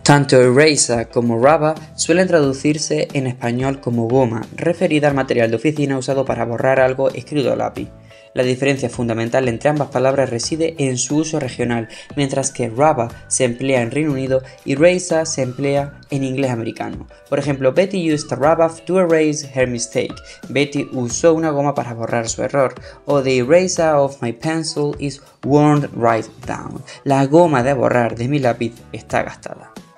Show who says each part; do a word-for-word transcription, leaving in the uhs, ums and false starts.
Speaker 1: Tanto eraser como rubber suelen traducirse en español como goma, referida al material de oficina usado para borrar algo escrito a lápiz. La diferencia fundamental entre ambas palabras reside en su uso regional, mientras que rubber se emplea en Reino Unido y eraser se emplea en inglés americano. Por ejemplo, Betty used a rubber to erase her mistake. Betty usó una goma para borrar su error. O the eraser of my pencil is worn right down. La goma de borrar de mi lápiz está gastada.